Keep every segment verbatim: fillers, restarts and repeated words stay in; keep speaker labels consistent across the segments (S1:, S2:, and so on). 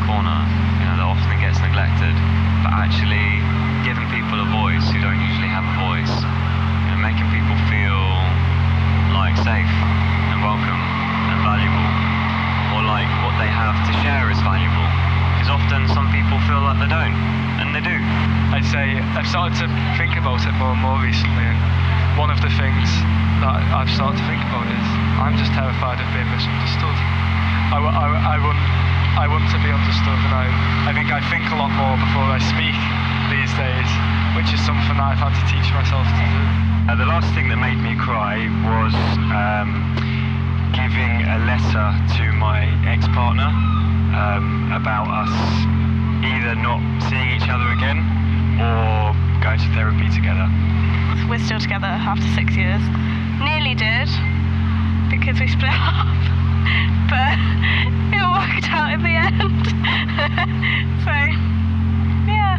S1: corner, you know, that often gets neglected, but actually giving people a voice who don't usually have a voice, you know, making people feel like safe and welcome and valuable, or like what they have to share is valuable, because often some people feel like they don't, and they do.
S2: I'd say I've started to think about it more and more recently, and one of the things that I've started to think about is I'm just terrified of being misunderstood. I, I, I, want, I want to be understood, and I, I think I think a lot more before I speak these days, which is something that I've had to teach myself to do.
S1: Uh, the last thing that made me cry was um, giving a letter to my ex-partner um, about us either not seeing each other again or going to therapy together.
S3: We're still together after six years. Nearly did, because we split up, but it worked out in the end. So, yeah.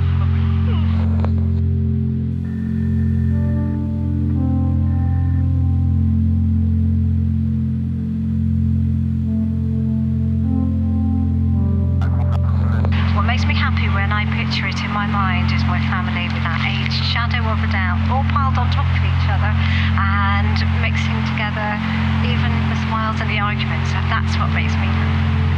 S4: What makes me happy when I picture it in my mind is my family without a shadow of a doubt, all piled on top of each other and mixing together even the smiles and the arguments. So that's what makes me happy.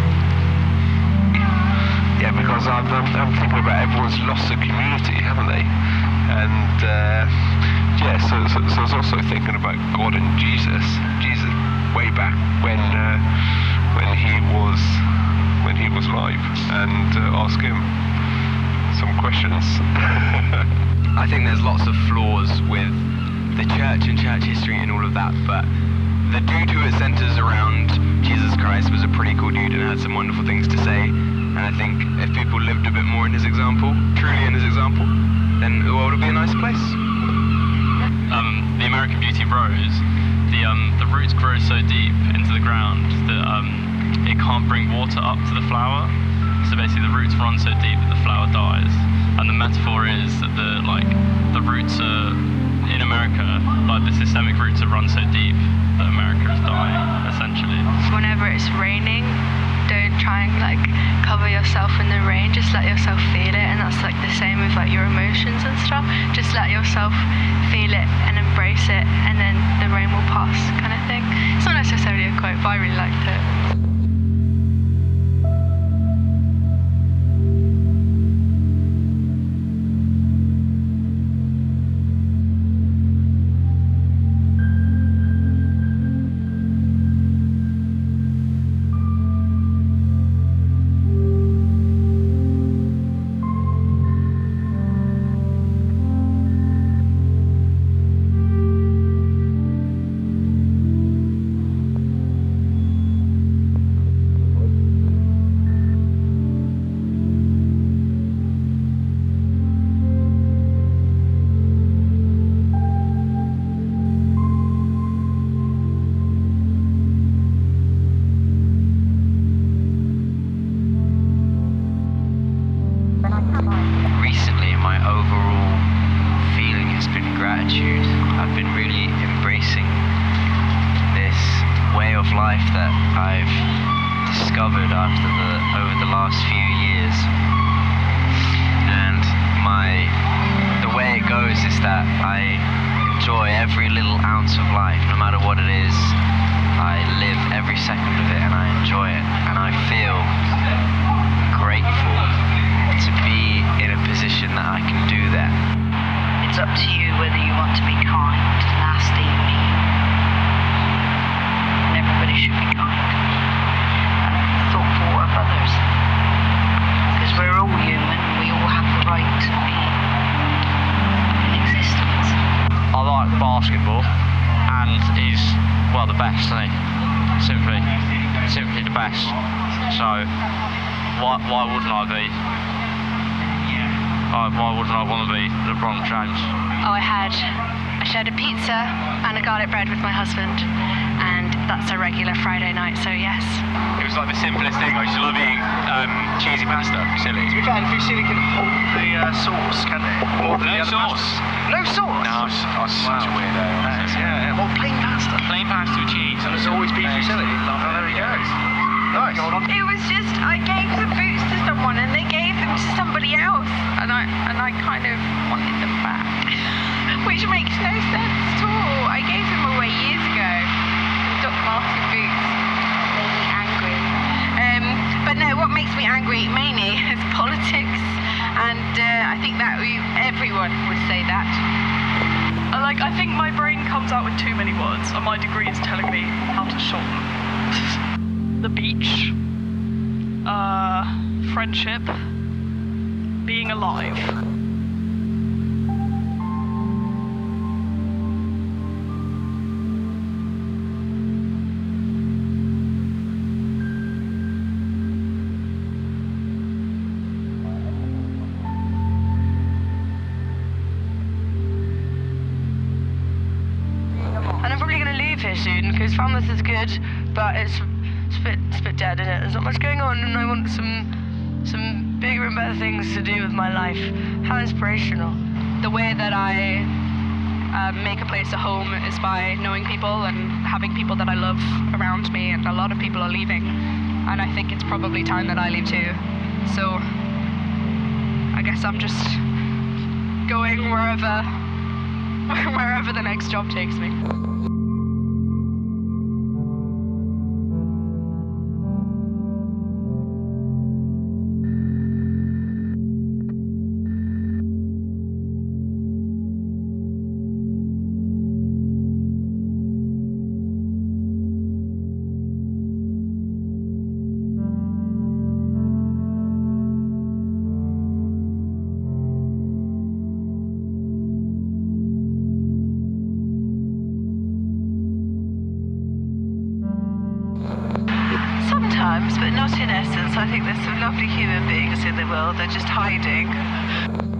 S5: Yeah, because I'm, I'm, I'm thinking about everyone's lost a community, haven't they? And uh, yeah, so, so, so I was also thinking about God and Jesus. Jesus, way back when uh, when he was when he was live, and uh, ask him some questions.
S6: I think there's lots of flaws with the church and church history and all of that, but the dude who it centers around Jesus Christ was a pretty cool dude and had some wonderful things to say. And I think if people lived a bit more in his example, truly in his example, then the world would be a nicer place.
S7: Um, the American Beauty rose, the um, the roots grow so deep into the ground that um, it can't bring water up to the flower. So basically, the roots run so deep that the flower dies. And the metaphor is that the like the roots are in America, like the systemic roots are run so deep that America is dying, essentially.
S3: Whenever it's raining, don't try and like cover yourself in the rain, just let yourself feel it, and that's like the same with like your emotions and stuff. Just let yourself feel it and embrace it, and then the rain will pass, kind of thing. It's not necessarily a quote, but I really liked it.
S1: life that I've discovered after the over the last few years. And my the way it goes is that I enjoy every little ounce of life, no matter what it is. I live every second of it and I enjoy it, and I feel grateful to be in a position that I can do that.
S4: It's up to you whether you want to be kind, nasty, mean. And everybody should be kind and thoughtful of others. Because we're all human, we all have the right to be in existence.
S8: I like basketball, and he's, well, the best, isn't he? Simply, simply the best. So, why, why wouldn't I be? Why, why wouldn't I want to be LeBron James?
S3: Oh, I had, I shared a pizza and a garlic bread with my husband, and that's a regular Friday night, so yes.
S9: It was like the simplest thing. I used to love eating um, cheesy pasta, fusilli.
S10: To be fair, the fusilli can hold the uh, sauce, can it? More than
S9: no
S10: the other
S9: sauce.
S10: Pasta. No sauce?
S9: No, I was, I was
S10: wow.
S9: such a weirdo.
S10: Is, yeah, yeah. Well, plain pasta.
S9: Plain pasta with cheese.
S10: And it's always beef fusilli. Oh, there we go. Nice.
S3: It was just, I gave the boots
S11: I kind of wanted them back. Which makes no sense at all. I gave them away years ago. The Doc Martin boots made me angry. Um, but no, what makes me angry mainly is politics, and uh, I think that we, everyone would say that.
S12: I like. I think my brain comes out with too many words, and my degree is telling me how to shorten. The beach, uh, friendship, being alive.
S11: Soon, because Falmouth is good, but it's, it's, a bit, it's a bit dead in it. There's not much going on, and I want some some bigger and better things to do with my life. How inspirational. The way that I uh, make a place a home is by knowing people and having people that I love around me, and a lot of people are leaving, and I think it's probably time that I leave too. So I guess I'm just going wherever wherever the next job takes me. Sometimes, but not in essence. I think there's some lovely human beings in the world. They're just hiding.